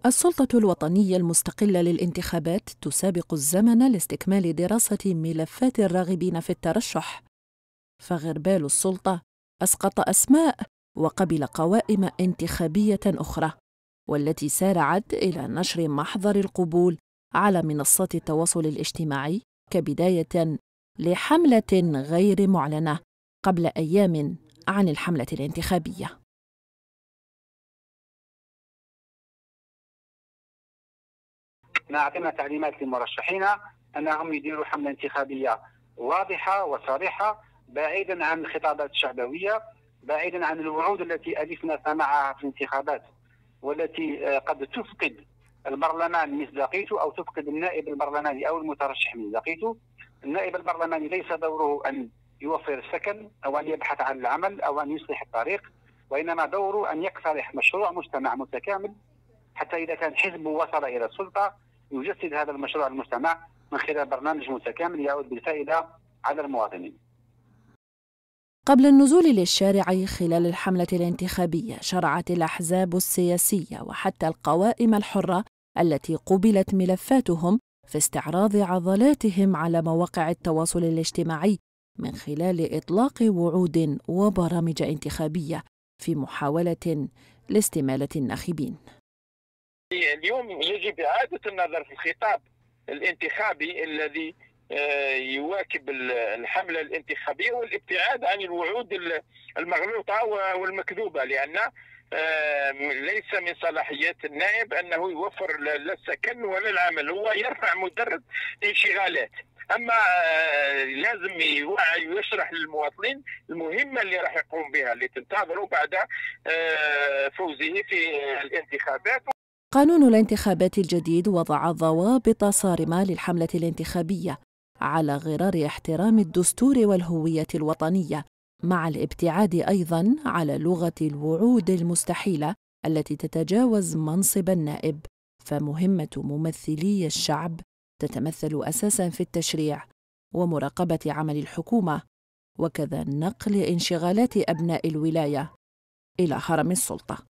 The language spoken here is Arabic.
السلطة الوطنية المستقلة للانتخابات تسابق الزمن لاستكمال دراسة ملفات الراغبين في الترشح، فغربال السلطة أسقط أسماء وقبل قوائم انتخابية أخرى، والتي سارعت إلى نشر محضر القبول على منصات التواصل الاجتماعي كبداية لحملة غير معلنة قبل أيام عن الحملة الانتخابية. أعطينا تعليمات للمرشحين أنهم يديروا حملة انتخابية واضحة وصريحة، بعيدا عن الخطابات الشعبوية، بعيدا عن الوعود التي ألفنا سماعها في الانتخابات، والتي قد تفقد البرلمان مصداقيته أو تفقد النائب البرلماني أو المترشح مصداقيته. النائب البرلماني ليس دوره أن يوفر السكن أو أن يبحث عن العمل أو أن يصلح الطريق، وإنما دوره أن يقترح مشروع مجتمع متكامل، حتى إذا كان حزبه وصل إلى السلطة يجسد هذا المشروع المجتمع من خلال برنامج متكامل يعود بالفائدة على المواطنين. قبل النزول للشارع خلال الحملة الانتخابية، شرعت الأحزاب السياسية وحتى القوائم الحرة التي قبلت ملفاتهم في استعراض عضلاتهم على مواقع التواصل الاجتماعي من خلال إطلاق وعود وبرامج انتخابية في محاولة لاستمالة الناخبين. اليوم يجب إعادة النظر في الخطاب الانتخابي الذي يواكب الحملة الانتخابية، والابتعاد عن الوعود المغلوطة والمكذوبة، لأن ليس من صلاحيات النائب أنه يوفر لا السكن ولا العمل، هو يرفع مجرد انشغالات. أما لازم يوعي ويشرح للمواطنين المهمة اللي راح يقوم بها، اللي تنتظروا بعد فوزه في الانتخابات. قانون الانتخابات الجديد وضع ضوابط صارمة للحملة الانتخابية على غرار احترام الدستور والهوية الوطنية، مع الابتعاد أيضاً على لغة الوعود المستحيلة التي تتجاوز منصب النائب. فمهمة ممثلي الشعب تتمثل أساساً في التشريع ومراقبة عمل الحكومة، وكذا نقل انشغالات أبناء الولاية إلى هرم السلطة.